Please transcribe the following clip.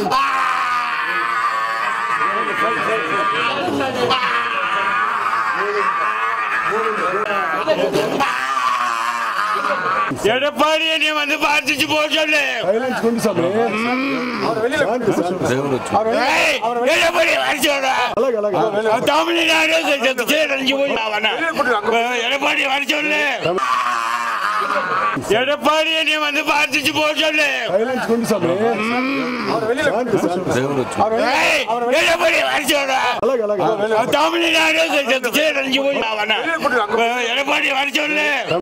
எடப்பாடியை நீ வந்து பார்த்துச்சு போக சொல்லு. எடப்பாடி வரிசோட தமிழ்நாடு எடப்பாடி வர சொல்லு. எடப்பாடியை நீ வந்து பார்த்துச்சு போக சொல்லு. எடப்பாடி வரிசோட தமிழ்நாடு எடப்பாடி வர சொல்லு.